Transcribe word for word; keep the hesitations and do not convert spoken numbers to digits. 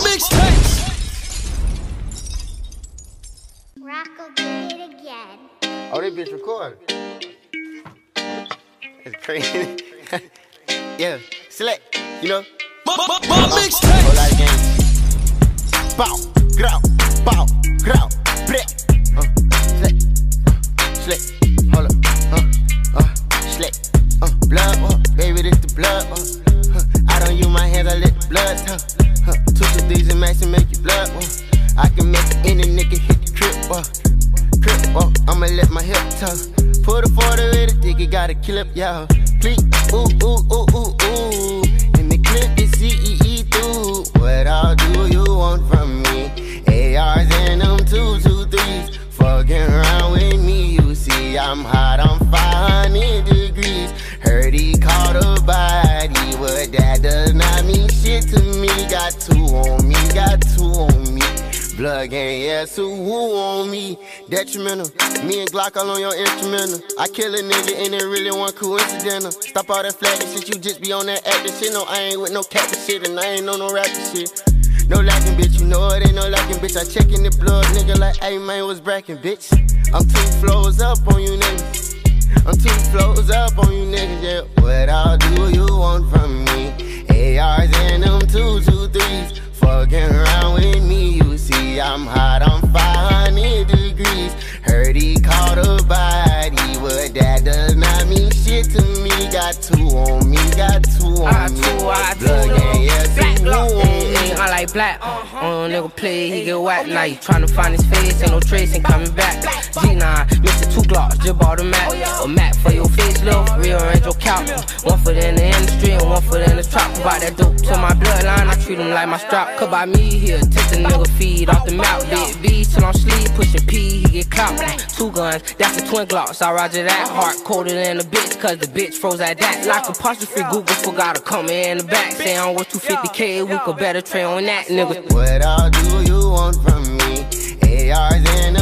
mixtapes. Rocco did it again. Oh, this bitch recording. It's crazy. Yeah, select, you know. My, my, my Uh, mixtapes. whole lot of games. Bow, grow, bow, grow, bleh. Uh, select, uh, select, hold up, uh, uh, select, uh, blood, uh, baby, this the blood, uh, huh. I don't use my hands, I let the blood, huh, huh. Two to these and max and make you blood, uh. I can make any nigga hit the crib, uh, crib, uh, I'ma let my hip tuck. Put a forty with a dick, it got a clip, y'all. Click, ooh, ooh, ooh, ooh, ooh. In the clip, it's C E E through. What all do you want from me? A Rs and them two, two, threes. Fucking around with me, you see I'm hot, I'm five hundred degrees. Heard he caught a body, but that does not mean shit to me. Got two on me, got two on me. Blood gang, yeah, so who on me? Detrimental, me and Glock all on your instrumental. I kill a nigga and it really one coincidental. Stop all that flagging shit, you just be on that acting shit. No, I ain't with no capping shit and I ain't on no rapping shit. No lacking, bitch, you know it ain't no lacking, bitch. I check in the blood, nigga, like, hey, man, what's bracking, bitch? I'm two flows up on you niggas. I'm two flows up on you niggas, yeah. What all do you want from me? A Rs and them two, two, threes. Fucking around with me, you see I'm hot, I'm five hundred degrees. Heard he caught a body, but that does not mean shit to me. Got two on me, got two on I me. two, I two, Blood gang, yeah, black two block, on me. I like black. On nigga play, he get whacked. Now you tryna find his face, ain't no trace, ain't coming back. G nine, Mister Two Glocks, just bought a Mac. A Mac for your face, lil', rearrange your couch. One foot in the industry and one foot in the trap. About that dope to my bloodline, I treat him like my strap. Cause by me here, take the nigga feed off the mouth. Big B till I'm sleep, pushing P, he get clout. Two guns, that's the twin Glocks. I roger that, heart colder than a bitch, cause the bitch froze at that. Like apostrophe, Google forgot to come in the back. Say I'm worth two fifty K, we could better trade on that, nigga. What all do you want from me? A Rs and